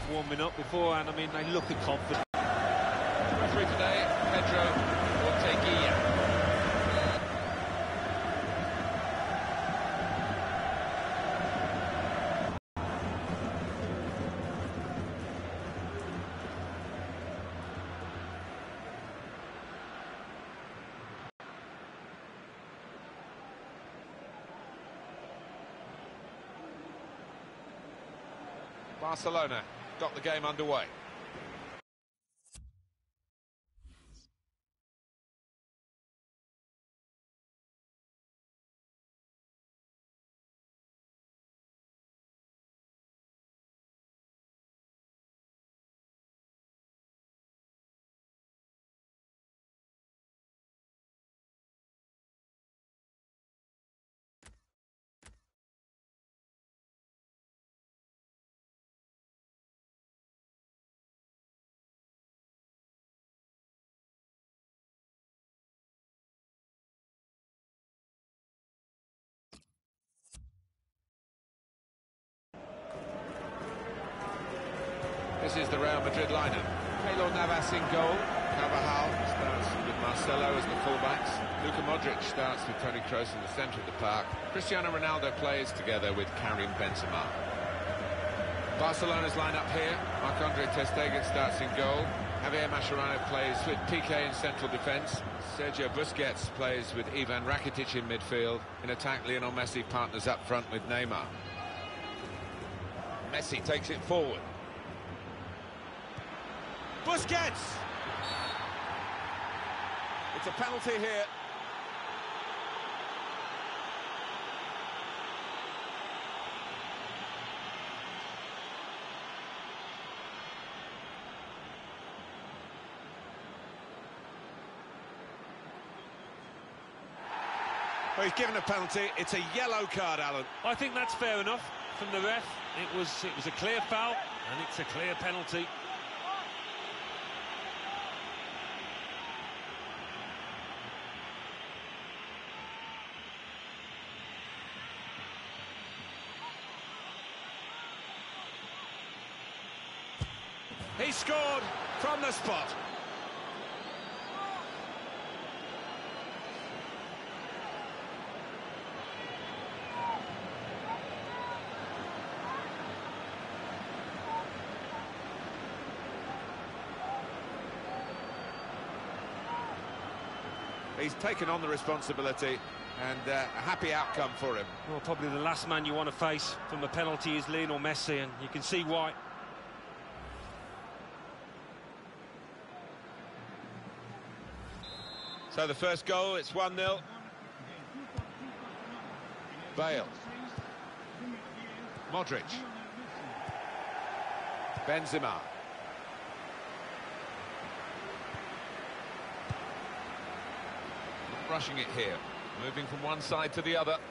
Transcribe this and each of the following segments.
warming up beforehand. I mean, they look confident. Referee today, Pedro Orteguilla. Barcelona got the game underway. This is the Real Madrid lineup. Keylor Navas in goal. Carvajal starts with Marcelo as the fullbacks. Luka Modric starts with Toni Kroos in the centre of the park. Cristiano Ronaldo plays together with Karim Benzema. Barcelona's lineup here. Marc-Andre ter Stegen starts in goal. Javier Mascherano plays with Piqué in central defence. Sergio Busquets plays with Ivan Rakitic in midfield. In attack, Lionel Messi partners up front with Neymar. Messi takes it forward. Busquets! It's a penalty here. Well, he's given a penalty. It's a yellow card, Alan. I think that's fair enough from the ref. It was a clear foul, and it's a clear penalty. He scored from the spot. He's taken on the responsibility, and a happy outcome for him. Well, probably the last man you want to face from a penalty is Lionel Messi, and you can see why. So the first goal, it's 1-0. Bale. Modric. Benzema. Not rushing it here. Moving from one side to the other.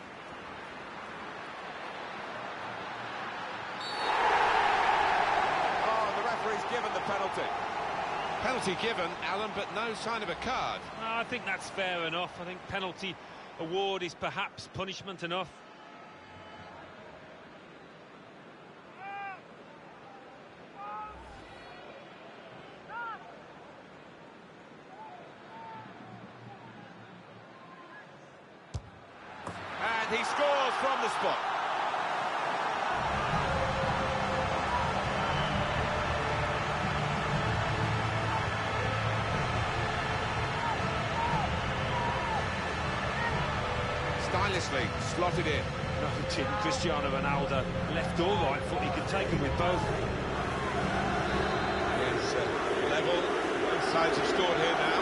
Oh, the referee's given the penalty. Penalty given, Alan, but no sign of a card. I think that's fair enough. I think penalty award is perhaps punishment enough. And he scores from the spot. Stylishly slotted in. No, Cristiano Ronaldo, left or right foot, he could take him with both. It's level, both sides have scored here now.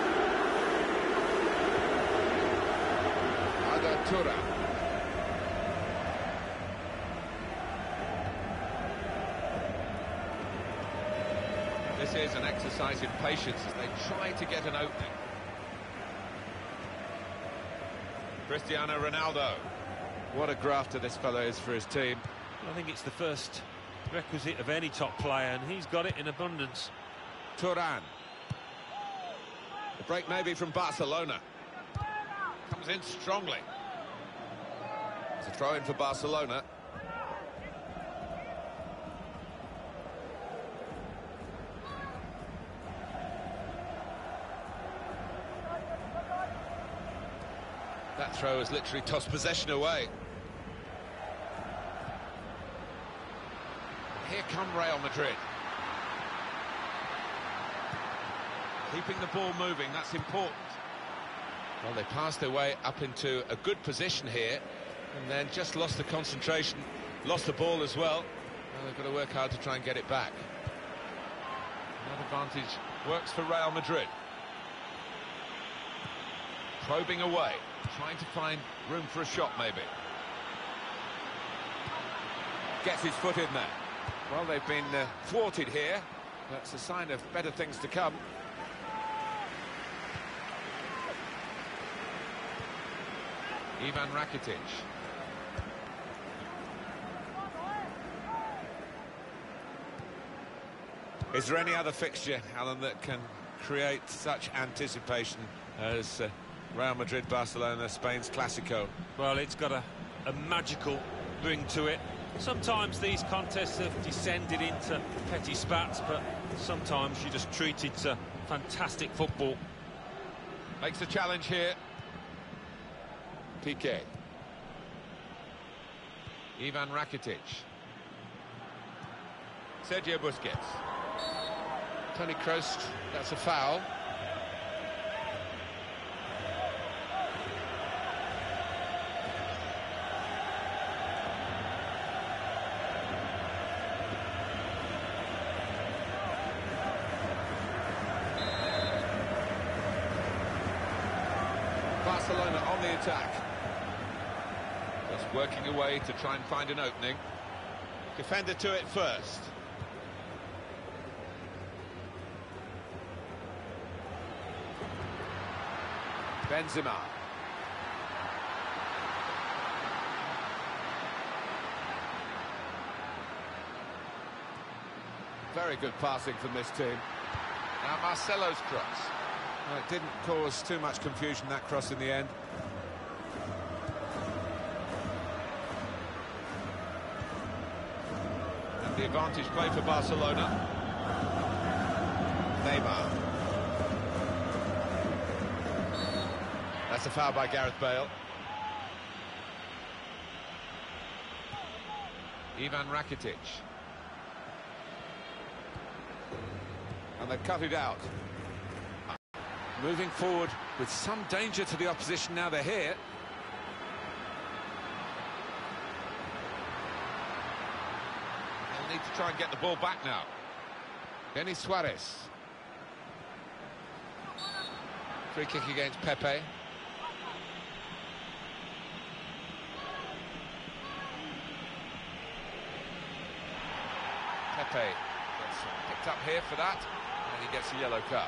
Arda Turan. This is an exercise in patience as they try to get an opening. Cristiano Ronaldo. What a grafter this fellow is for his team. I think it's the first requisite of any top player, and he's got it in abundance. Turan. The break maybe from Barcelona. Comes in strongly. It's a throw in for Barcelona. That throw has literally tossed possession away. Here come Real Madrid. Keeping the ball moving, that's important. Well, they passed their way up into a good position here, and then just lost the concentration, lost the ball as well. Well, they've got to work hard to try and get it back. That advantage works for Real Madrid. Probing away, trying to find room for a shot maybe. Gets his foot in there. Well, they've been thwarted here. That's a sign of better things to come. Ivan Rakitic. Is there any other fixture, Alan, that can create such anticipation as Real Madrid-Barcelona, Spain's Clásico? Well, it's got a magical ring to it. Sometimes these contests have descended into petty spats, but sometimes you just treat it to fantastic football. Makes a challenge here. Piqué. Ivan Rakitic. Sergio Busquets. Toni Kroos, that's a foul. Barcelona on the attack. Just working away to try and find an opening. Defender to it first. Benzema. Very good passing from this team. Now Marcelo's cross. Well, it didn't cause too much confusion, that cross in the end. And the advantage play for Barcelona. Neymar. That's a foul by Gareth Bale. Ivan Rakitic. And they've cut it out. Moving forward with some danger to the opposition now they're here. They'll need to try and get the ball back now. Denis Suarez. Free kick against Pepe. Pepe gets picked up here for that, and he gets a yellow card.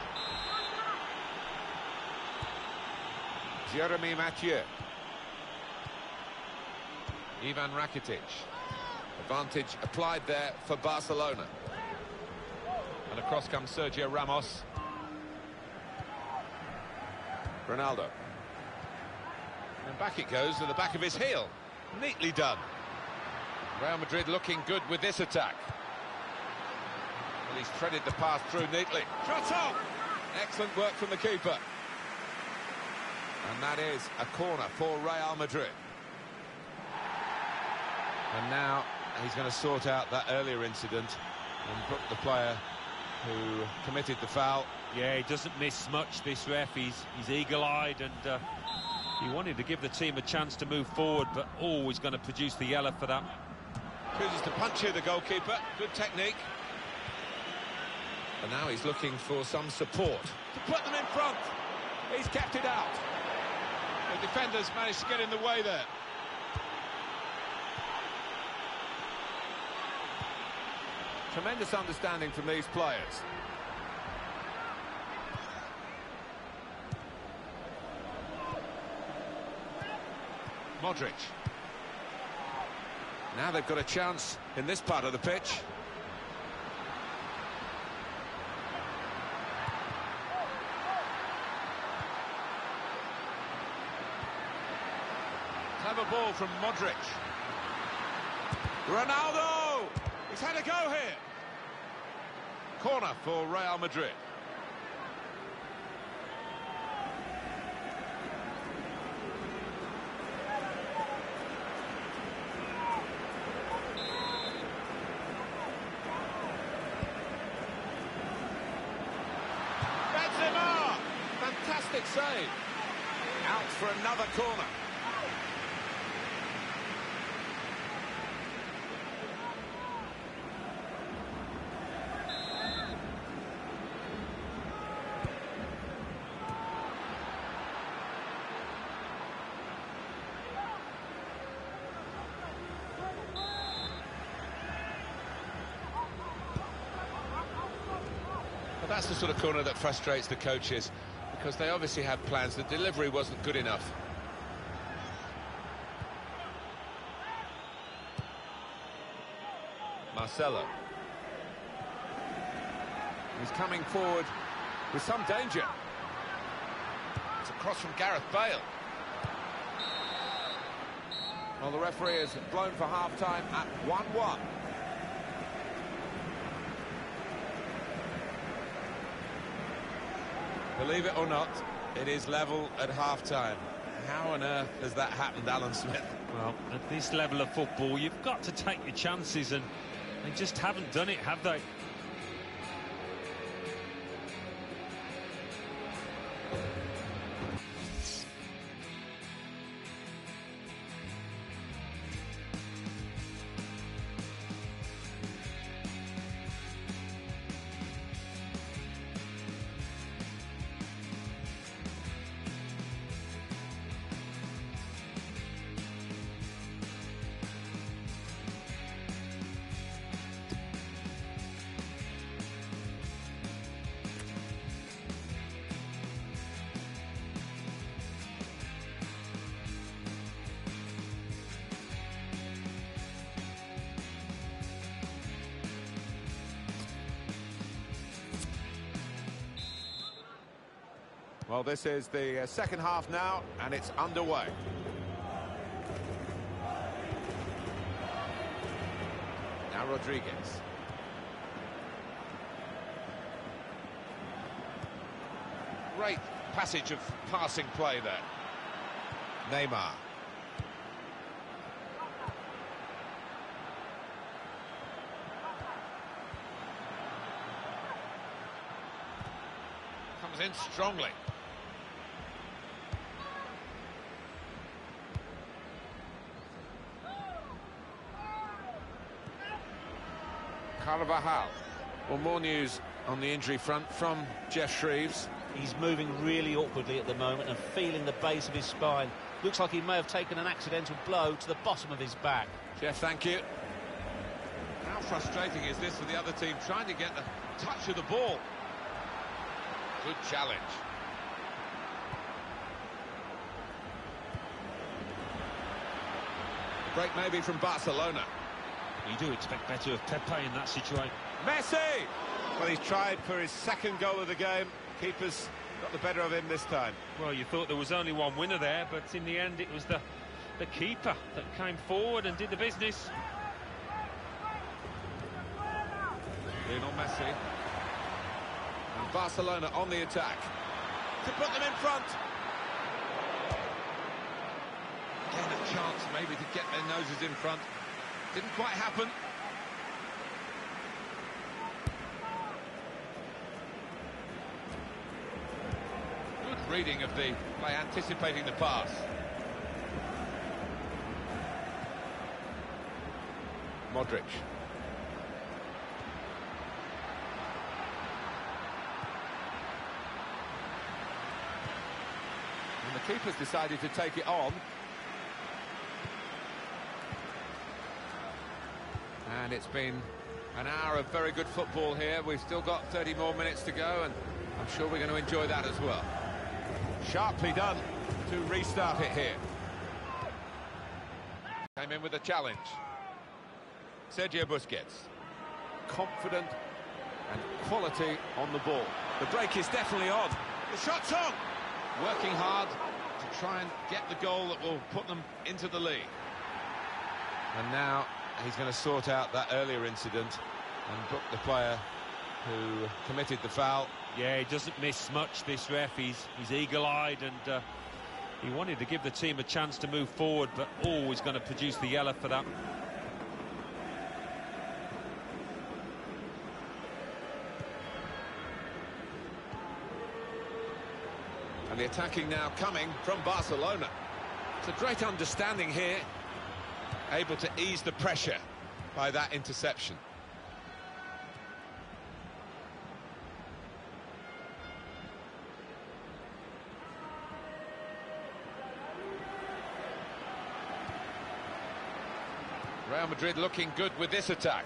Jeremy Mathieu. Ivan Rakitic. Advantage applied there for Barcelona. And across comes Sergio Ramos. Ronaldo. And back it goes to the back of his heel. Neatly done. Real Madrid looking good with this attack. Well, he's threaded the path through neatly. Shot off! Excellent work from the keeper. And that is a corner for Real Madrid. And now he's going to sort out that earlier incident and book the player who committed the foul. Yeah, he doesn't miss much, this ref. He's eagle-eyed, and he wanted to give the team a chance to move forward, but always going to produce the yellow for that. Chooses to punch here, the goalkeeper. Good technique. And now he's looking for some support to put them in front. He's kept it out. The defenders managed to get in the way there. Tremendous understanding from these players. Modric. Now they've got a chance in this part of the pitch. Clever ball from Modric. Ronaldo! He's had a go here. Corner for Real Madrid. fantastic save. Out for another corner. But that's the sort of corner that frustrates the coaches, because they obviously had plans. The delivery wasn't good enough. Marcelo. He's coming forward with some danger. It's a cross from Gareth Bale. Well, the referee has blown for half-time at 1-1. Believe it or not, it is level at half-time. How on earth has that happened, Alan Smith? Well, at this level of football, you've got to take your chances, and they just haven't done it, have they? Well, this is the second half now, and it's underway. Now Rodriguez. Great passage of passing play there. Neymar. Comes in strongly. Carvajal. Well, more news on the injury front from Geoff Shreeves. He's moving really awkwardly at the moment and feeling the base of his spine. Looks like he may have taken an accidental blow to the bottom of his back. Geoff, thank you. How frustrating is this for the other team, trying to get the touch of the ball? Good challenge. Break maybe from Barcelona. You do expect better of Pepe in that situation. Messi! Well, he's tried for his second goal of the game. Keeper's got the better of him this time. Well, you thought there was only one winner there, but in the end it was the keeper that came forward and did the business. Lionel Messi. And Barcelona on the attack. To put them in front. Again, a chance maybe to get their noses in front. Didn't quite happen. Good reading of the play, anticipating the pass. Modric. And the keeper's decided to take it on. And it's been an hour of very good football here. We've still got 30 more minutes to go, and I'm sure we're going to enjoy that as well. Sharply done to restart it here. Came in with a challenge. Sergio Busquets. Confident and quality on the ball. The break is definitely on. The shot's on! Working hard to try and get the goal that will put them into the lead. And now he's going to sort out that earlier incident and book the player who committed the foul. Yeah, he doesn't miss much, this ref. He's eagle-eyed, and he wanted to give the team a chance to move forward, but always going to produce the yellow for that. And the attacking now coming from Barcelona. It's a great understanding here. Able to ease the pressure by that interception. Real Madrid looking good with this attack.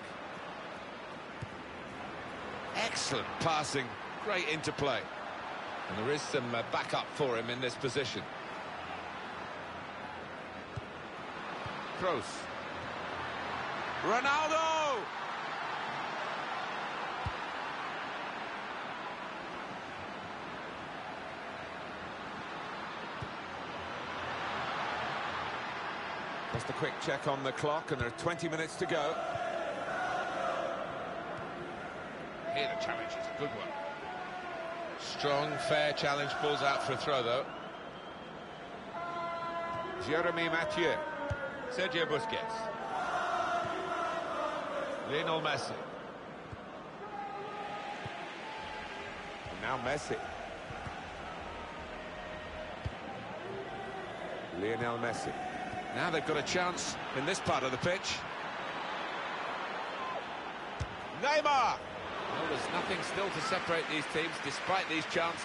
Excellent passing, great interplay. And there is some backup for him in this position. Kroos. Ronaldo! Just a quick check on the clock, and there are 20 minutes to go. Here the challenge is a good one. Strong, fair challenge, pulls out for a throw, though. Jeremy Mathieu. Sergio Busquets. Lionel Messi. And now Messi. Lionel Messi. Now they've got a chance in this part of the pitch. Neymar! Well, there's nothing still to separate these teams, despite these chances.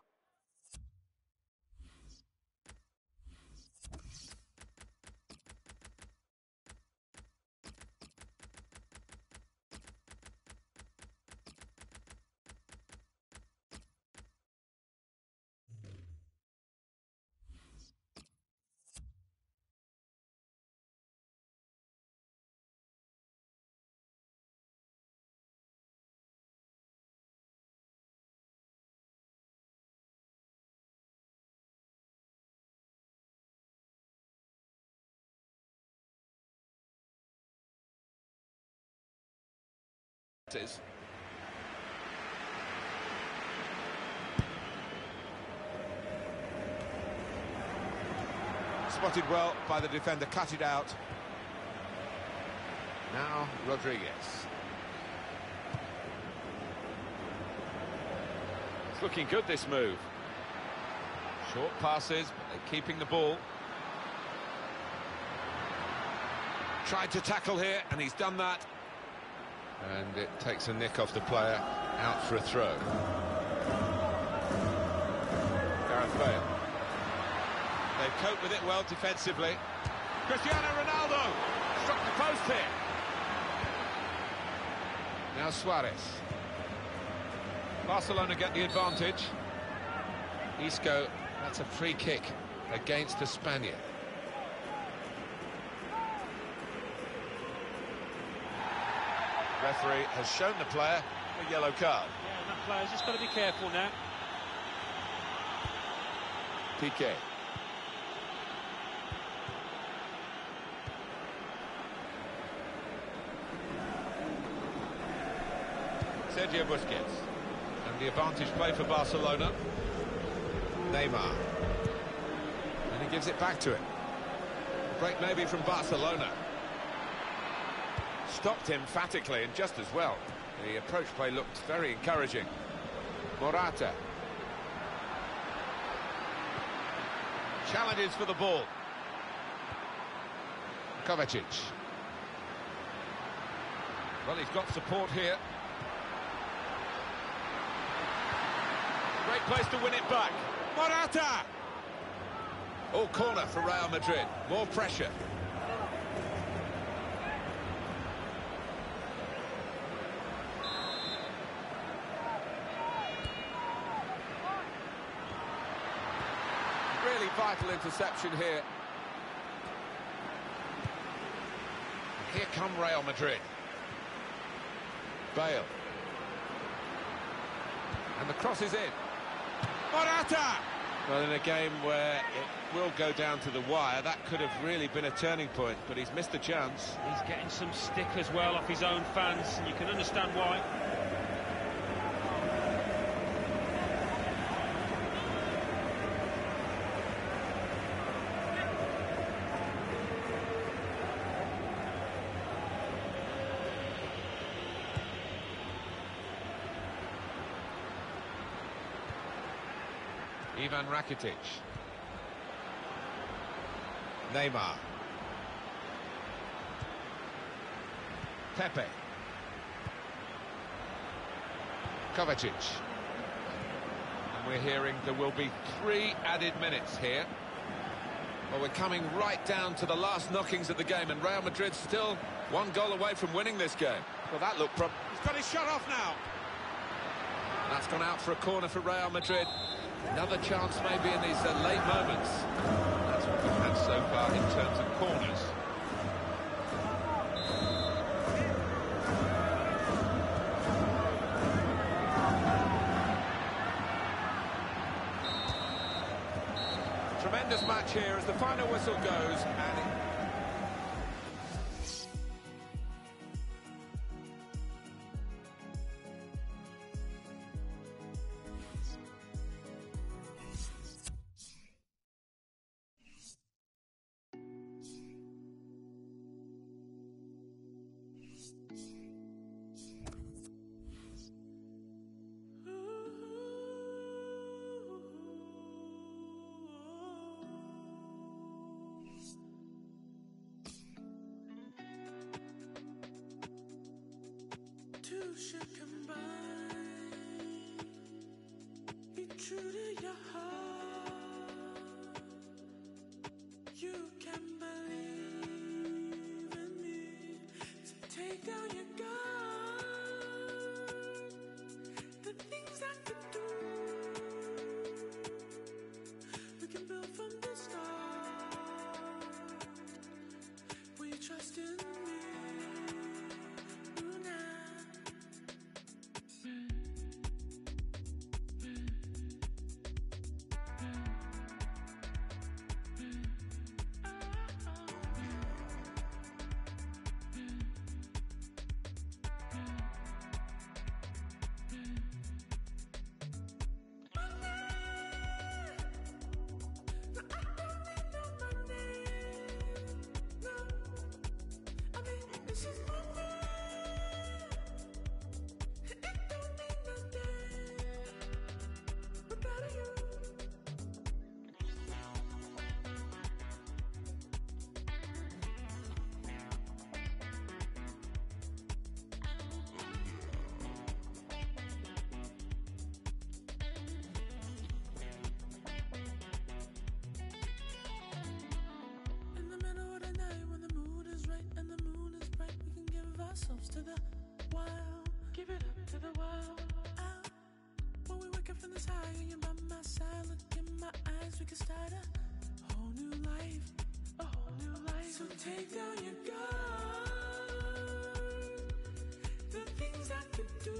Spotted well by the defender, cut it out. Now Rodriguez. It's looking good, this move. Short passes, but they're keeping the ball. Tried to tackle here, and he's done that. And it takes a nick off the player, out for a throw. Gareth Bale. They've coped with it well defensively. Cristiano Ronaldo struck the post here. Now Suarez. Barcelona get the advantage. Isco, that's a free kick against the Spaniard. Referee has shown the player a yellow card. Yeah, and that player's just got to be careful now. Piqué. Sergio Busquets. And the advantage play for Barcelona. Neymar. And he gives it back to him. Break maybe from Barcelona. Stopped emphatically and just as well. The approach play looked very encouraging. Morata. Challenges for the ball. Kovacic. Well, he's got support here. Great place to win it back. Morata! Oh, corner for Real Madrid. More pressure. Really vital interception here. And here come Real Madrid. Bale. And the cross is in. Morata! Well, in a game where it will go down to the wire, that could have really been a turning point, but he's missed a chance. He's getting some stick as well off his own fans, and you can understand why. Ivan Rakitic. Neymar. Pepe. Kovacic. And we're hearing there will be 3 added minutes here. Well, we're coming right down to the last knockings of the game, and Real Madrid still 1 goal away from winning this game. Well, that looked He's got his shot off now. That's gone out for a corner for Real Madrid. Another chance maybe in these late moments. That's what we've had so far in terms of corners. Tremendous match here as the final whistle goes, and two should combine. Be true to your heart. You can believe in me. So take down your guard. The things I could do, we can build from the start. Will you trust in me? To the wild, give it up to the wild. Out when we wake up from this high, and you're by my side, look in my eyes, we can start a whole new life, a whole new life. So take down your guard, the things I could do,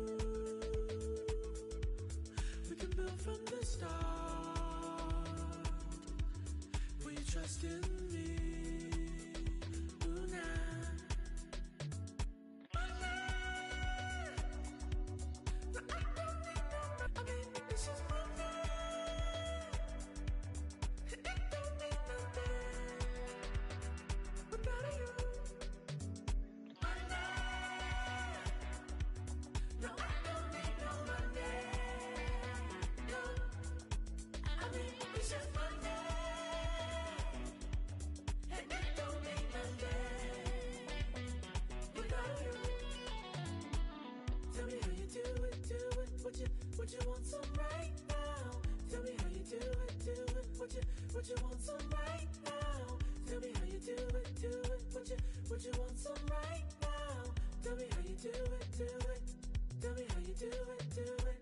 we can build from the start. Will you trust in me? Would you want some right now? Tell me how you do it, do it. Would you want some right now? Tell me how you do it, do it. Would you want some right now? Tell me how you do it, do it. Tell me how you do it, do it.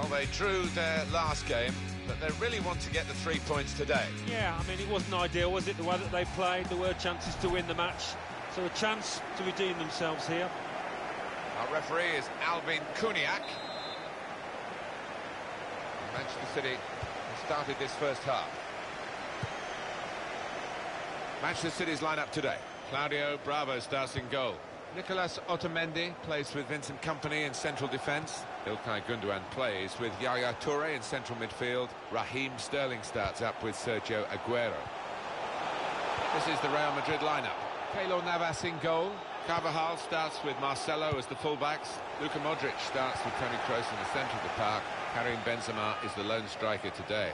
Well, they drew their last game, but they really want to get the 3 points today. Yeah, I mean, it wasn't ideal, was it, the way that they played? There were chances to win the match, so a chance to redeem themselves here. Our referee is Albin Kuniak. Manchester City has started this first half. Manchester City's lineup today. Claudio Bravo starts in goal. Nicolas Otamendi plays with Vincent Kompany in central defence. Ilkay Gundogan plays with Yaya Toure in central midfield. Raheem Sterling starts up with Sergio Aguero. This is the Real Madrid lineup. Keylor Navas in goal. Carvajal starts with Marcelo as the fullbacks. Luka Modric starts with Toni Kroos in the centre of the park. Karim Benzema is the lone striker today.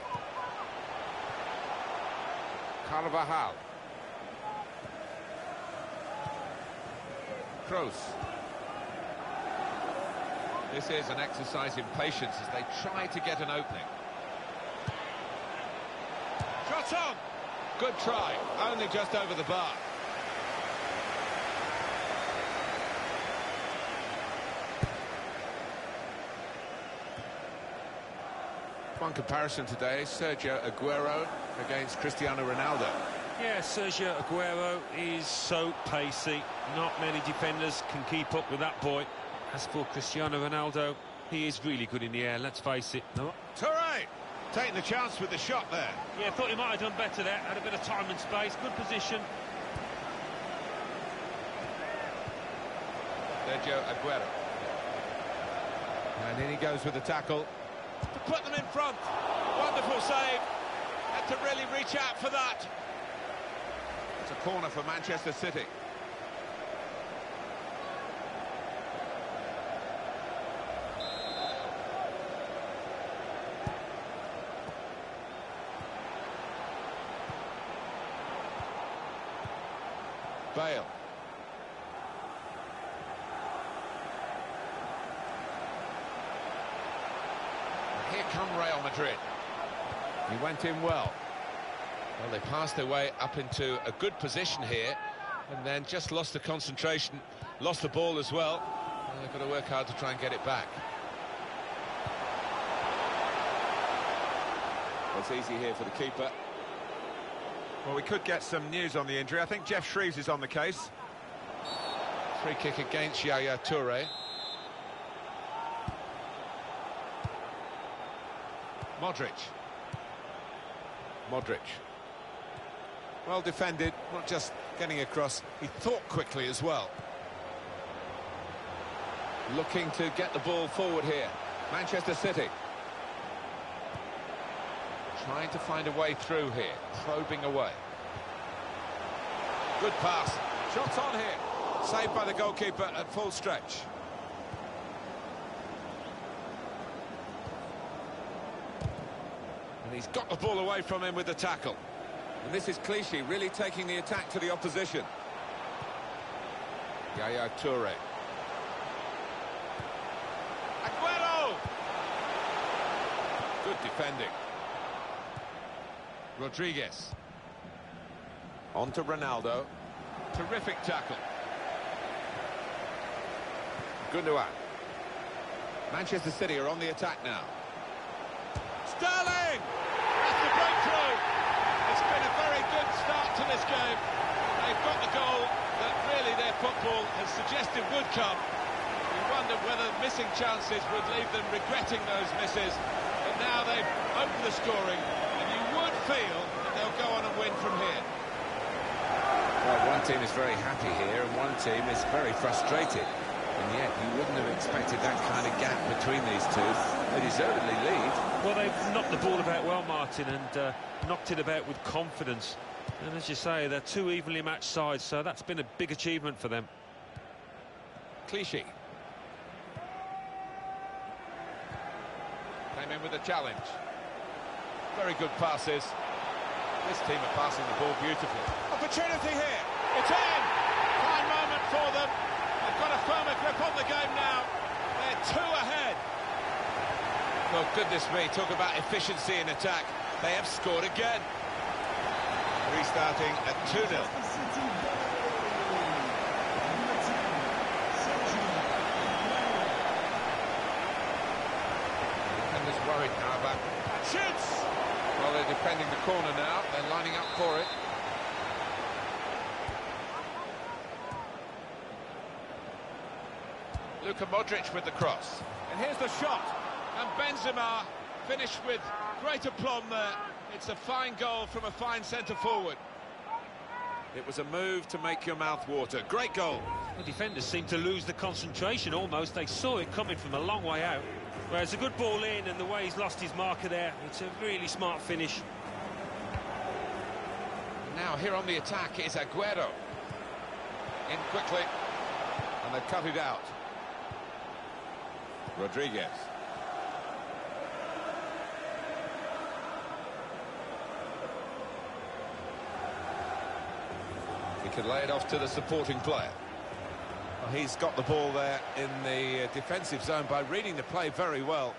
Carvajal. Kroos. This is an exercise in patience as they try to get an opening. Shot on! Good try, only just over the bar. One comparison today, Sergio Aguero against Cristiano Ronaldo. Yeah, Sergio Aguero is so pacey. Not many defenders can keep up with that boy. As for Cristiano Ronaldo, he is really good in the air, let's face it. No. Toure taking the chance with the shot there. Yeah, thought he might have done better there. Had a bit of time and space, good position. Sergio Aguero. And in he goes with the tackle. To put them in front. Wonderful save. Had to really reach out for that. It's a corner for Manchester City. Bale. Here come Real Madrid. He went in well. Well, they passed their way up into a good position here and then just lost the concentration, lost the ball as well. Well, they've got to work hard to try and get it back. Well, it's easy here for the keeper. Well, we could get some news on the injury. I think Geoff Shreeves is on the case. Free kick against Yaya Toure. Modric. Well defended, not just getting across, he thought quickly as well. Looking to get the ball forward here. Manchester City. Trying to find a way through here, probing away. Good pass. Shots on here. Saved by the goalkeeper at full stretch. And he's got the ball away from him with the tackle. And this is Clichy really taking the attack to the opposition. Yaya Toure. Aguero! Good defending. Rodriguez. On to Ronaldo. Terrific tackle. Gundogan. Manchester City are on the attack now. Sterling! That's the breakthrough! It's been a very good start to this game. They've got the goal that really their football has suggested would come. We wondered whether missing chances would leave them regretting those misses. But now they've opened the scoring, and you would feel that they'll go on and win from here. Well, one team is very happy here, and one team is very frustrated. And yet, you wouldn't have expected that kind of gap between these two. They deservedly lead. Well, they've knocked the ball about well, Martin, and knocked it about with confidence. And as you say, they're two evenly matched sides, so that's been a big achievement for them. Clichy. Came in with a challenge. Very good passes. This team are passing the ball beautifully. Opportunity here. It's in. Fine moment for them. They've got a firmer grip on the game now. They're two ahead. Well, goodness me, talk about efficiency in attack. They have scored again. Restarting at 2-0. And worried now about... Shoots! Well, they're defending the corner now. They're lining up for it. Luka Modric with the cross. And here's the shot. And Benzema finished with great aplomb there. It's a fine goal from a fine centre-forward. It was a move to make your mouth water. Great goal. The defenders seem to lose the concentration almost. They saw it coming from a long way out. Whereas a good ball in, and the way he's lost his marker there, it's a really smart finish. Now here on the attack is Aguero. In quickly. And they've cut it out. Rodriguez. He can lay it off to the supporting player. Well, he's got the ball there in the defensive zone by reading the play very well.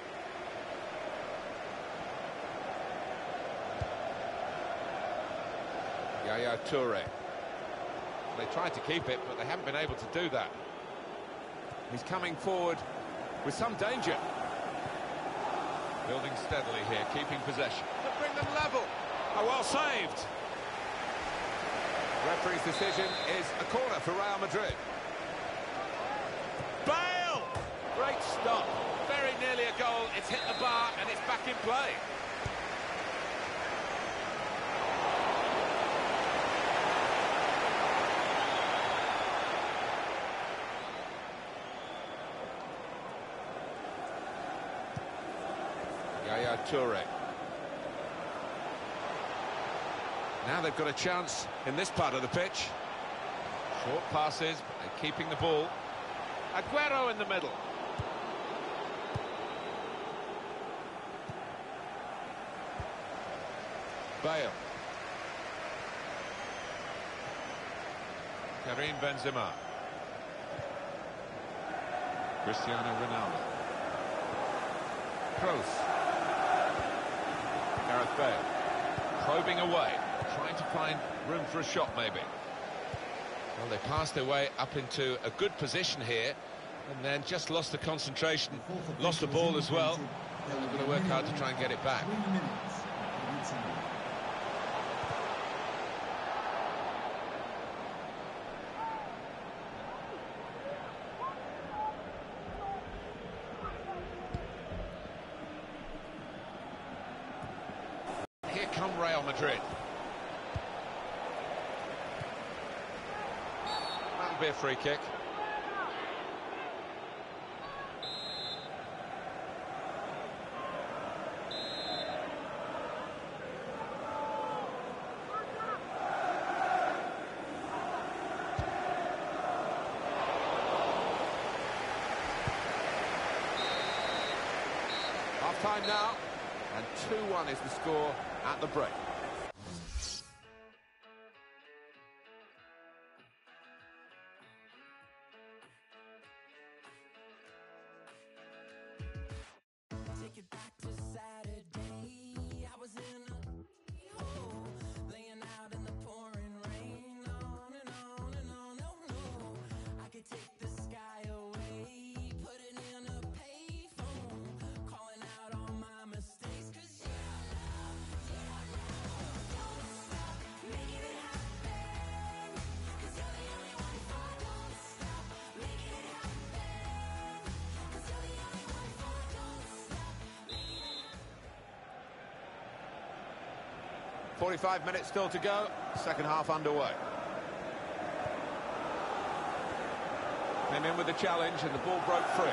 Yaya Toure. They tried to keep it, but they haven't been able to do that. He's coming forward with some danger. Building steadily here, keeping possession. To bring them level. Oh, well saved. Referee's decision is a corner for Real Madrid. Bale! Great stop. Very nearly a goal. It's hit the bar and it's back in play. Yaya Toure. Now they've got a chance in this part of the pitch. Short passes, but they're keeping the ball. Aguero in the middle. Bale. Karim Benzema. Cristiano Ronaldo. Kroos. Gareth Bale. Probing away. Trying to find room for a shot, maybe. Well, they passed their way up into a good position here, and then just lost the concentration, lost the ball as well. They're going to work hard to try and get it back. Here come Real Madrid. That'll be a free kick. Half time now, and 2-1 is the score at the break. Take it back to Saturday. I was in a hole, laying out in the pouring rain, on and on and on. No, no, I could take the sky away, put it in a payphone, calling out all my mistakes. 'Cause your love don't stop making it happen. 'Cause you're the only one for don't stop making it happen. 'Cause you're the only one for don't stop making it happen. 45 minutes still to go, second half underway. Came in with the challenge and the ball broke free.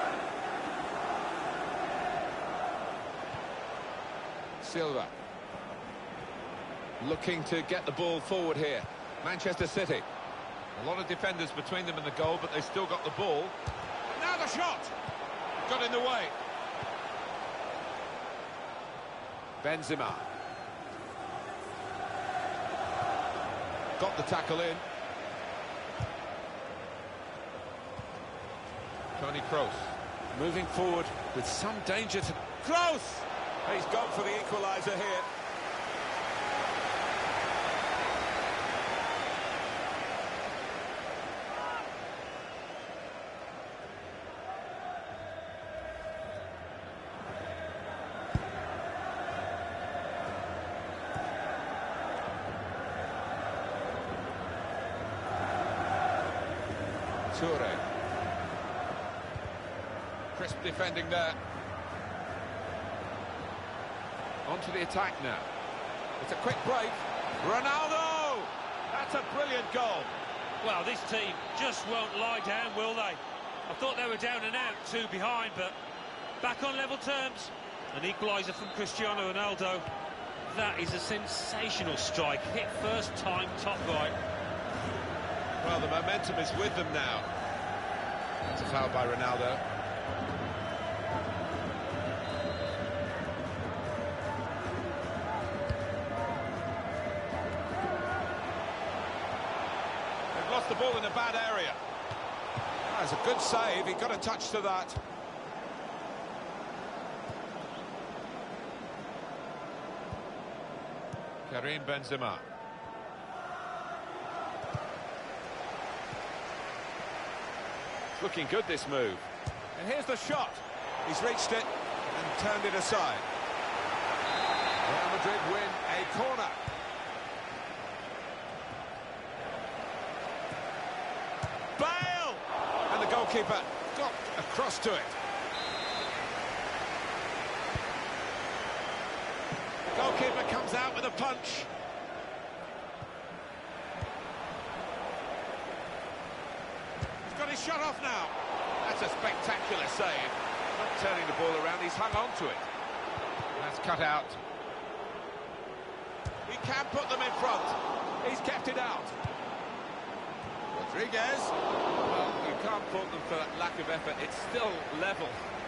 Silva. Looking to get the ball forward here. Manchester City. A lot of defenders between them and the goal, but they still got the ball. And now the shot! Got in the way. Benzema. Got the tackle in. Toni Kroos. Moving forward with some danger to... Kroos! He's gone for the equaliser here. Toure. Crisp defending there. Onto the attack now. It's a quick break. Ronaldo! That's a brilliant goal. Well, this team just won't lie down, will they? I thought they were down and out, 2 behind, but back on level terms. An equaliser from Cristiano Ronaldo. That is a sensational strike. Hit first time, top right. Well, the momentum is with them now. It's a foul by Ronaldo. They've lost the ball in a bad area. That's a good save. He got a touch to that. Karim Benzema. It's looking good, this move. And here's the shot. He's reached it and turned it aside. Real Madrid win a corner. Bale! And the goalkeeper got across to it. The goalkeeper comes out with a punch. He's got his shot off now. That's a spectacular save. Not turning the ball around, he's hung on to it. That's cut out. He can put them in front. He's kept it out. Rodriguez. Well, you can't fault them for that lack of effort. It's still level.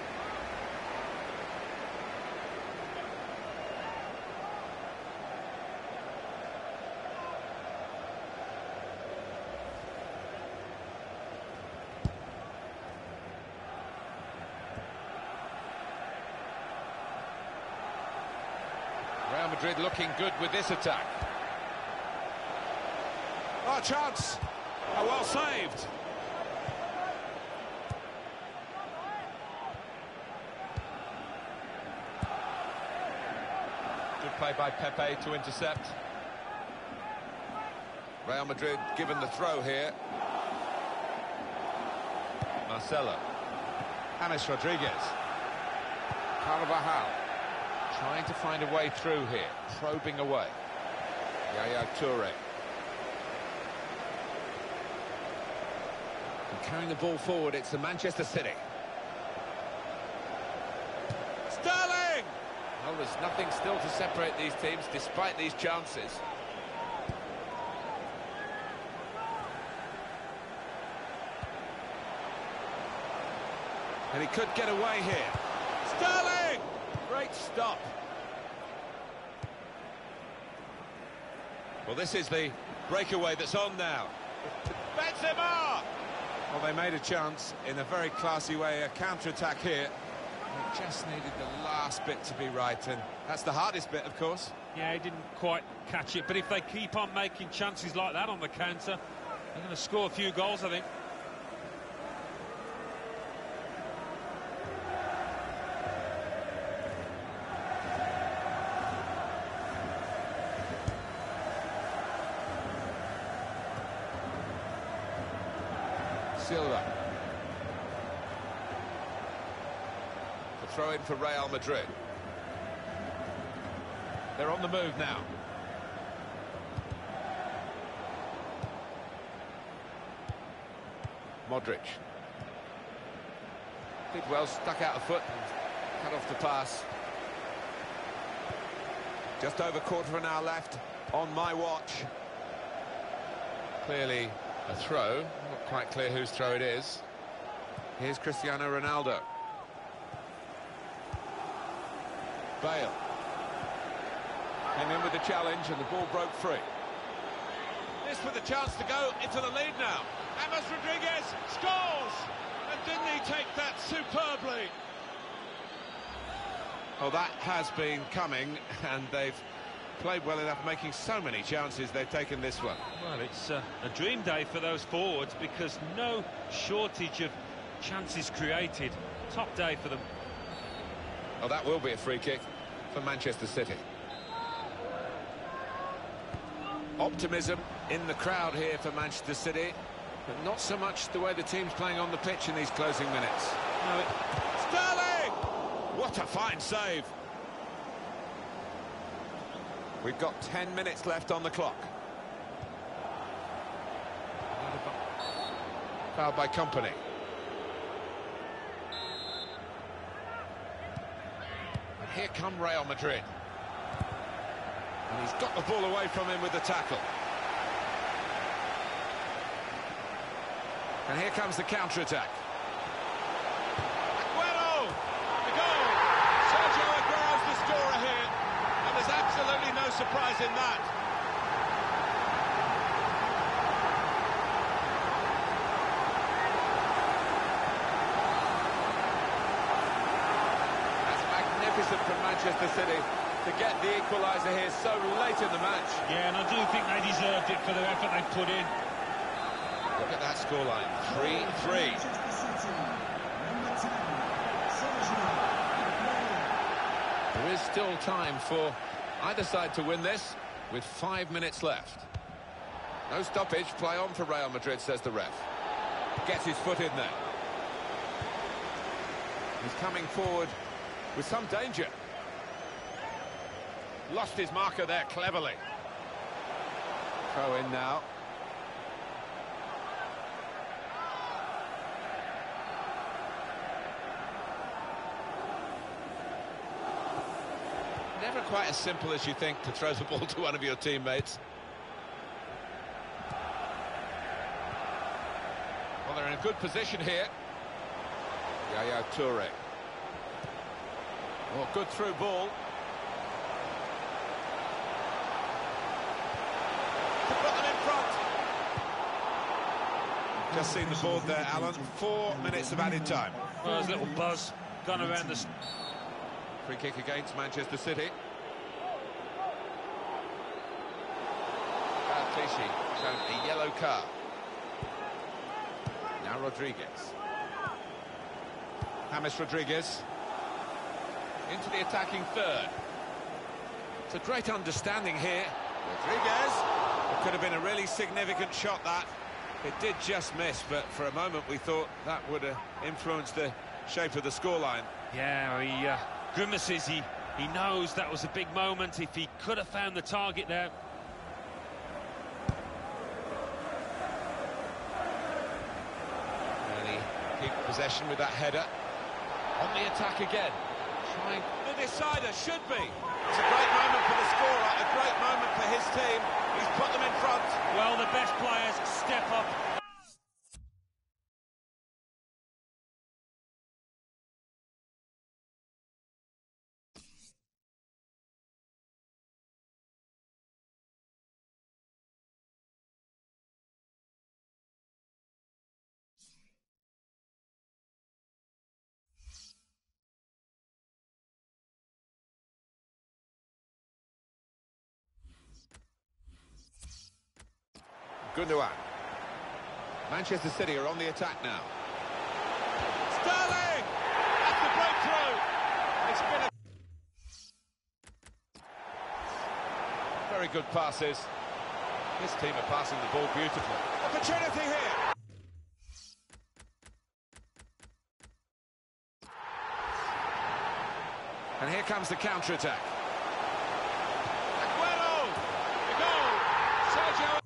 Real Madrid looking good with this attack. Oh, chance. Oh, well saved. Good play by Pepe to intercept. Real Madrid given the throw here. Marcelo. James Rodriguez. Carvajal. Trying to find a way through here, probing away. Yaya Toure. And carrying the ball forward, it's the Manchester City. Sterling! Well, there's nothing still to separate these teams, despite these chances. And he could get away here. Sterling! Great stop. Well, this is the breakaway that's on now. Benzema! Well, they made a chance in a very classy way, a counter-attack here. They just needed the last bit to be right, and that's the hardest bit, of course. Yeah, he didn't quite catch it, but if they keep on making chances like that on the counter, they're going to score a few goals, I think. Silva. The throw in for Real Madrid. They're on the move now. Modric. Did well, stuck out a foot and cut off the pass. Just over quarter of an hour left on my watch. Clearly a throw, not quite clear whose throw it is. Here's Cristiano Ronaldo. Bale. Came in with the challenge and the ball broke free. This with a chance to go into the lead now. James Rodriguez scores! And didn't he take that superbly? Well, that has been coming, and they've played well enough, making so many chances. They've taken this one. Well, it's a dream day for those forwards because no shortage of chances created. Top day for them. Oh, that will be a free kick for Manchester City. Optimism in the crowd here for Manchester City. But not so much the way the team's playing on the pitch in these closing minutes. No, Sterling! What a fine save! We've got 10 minutes left on the clock. Fouled by Company. And here come Real Madrid. And he's got the ball away from him with the tackle. And here comes the counter-attack. Aguero! The goal! Sergio Aguero's the scorer here. And there's absolutely no surprise in that. That's magnificent from Manchester City to get the equaliser here so late in the match. yeah, and I do think they deserved it for the effort they put in. Look at that scoreline, 3-3. There is still time for either side to win this, with 5 minutes left. No stoppage, play on for Real Madrid, says the ref. Gets his foot in there. He's coming forward with some danger. Lost his marker there cleverly. Throw in now. Never quite as simple as you think to throw the ball to one of your teammates. Well, they're in a good position here. Yaya Toure. Oh, good through ball. To put them in front. Just seen the board there, Alan. 4 minutes of added time. Well, there's a little buzz gone around the... Free kick against Manchester City. Clichy shown a yellow card. Now Rodriguez. James Rodriguez. Into the attacking third. It's a great understanding here. Rodriguez. It could have been a really significant shot, that. It did just miss, but for a moment we thought that would have influenced the shape of the scoreline. Yeah, he grimaces. He knows that was a big moment. If he could have found the target there. And he keep possession with that header. On the attack again. Trying. The decider should be. It's a great moment for the scorer, a great moment for his team. He's put them in front. Well, the best players step up. Gundogan. Manchester City are on the attack now. Sterling! That's the breakthrough! It's been a... Very good passes. This team are passing the ball beautifully. Opportunity here. And here comes the counter-attack. Aguero! The goal! Sergio...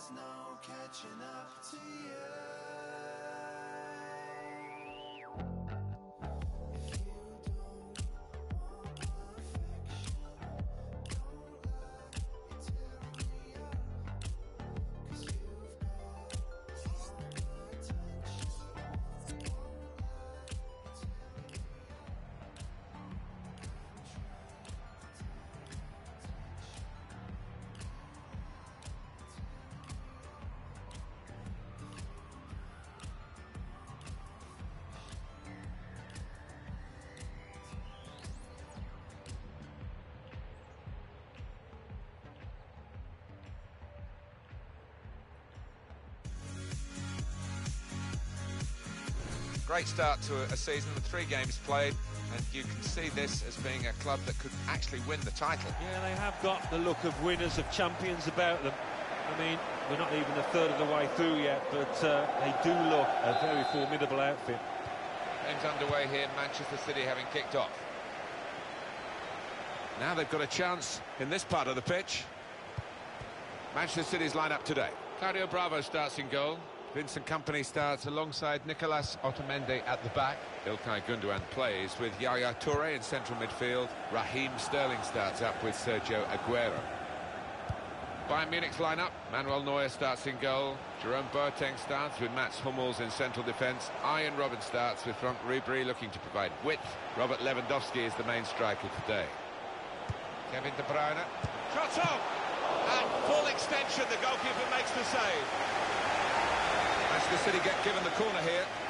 there's no catching up to you. If you don't want perfection, don't lie, you're tearing me up. 'Cause you've got all the attention, won't lie, you're tearing me up. Great start to a season with 3 games played, and you can see this as being a club that could actually win the title. Yeah, they have got the look of winners, of champions about them. I mean, we're not even a third of the way through yet, but they do look a very formidable outfit. Game's underway here, Manchester City having kicked off. Now they've got a chance in this part of the pitch. Manchester City's line-up today. Claudio Bravo starts in goal. Vincent Kompany starts alongside Nicolas Otamendi at the back. Ilkay Gundogan plays with Yaya Toure in central midfield. Raheem Sterling starts up with Sergio Aguero. Bayern Munich's lineup: Manuel Neuer starts in goal. Jerome Boateng starts with Mats Hummels in central defence. Arjen Robben starts with Frank Ribery looking to provide width. Robert Lewandowski is the main striker today. Kevin De Bruyne. Shot on! At full extension, the goalkeeper makes the save. Manchester City get given the corner here.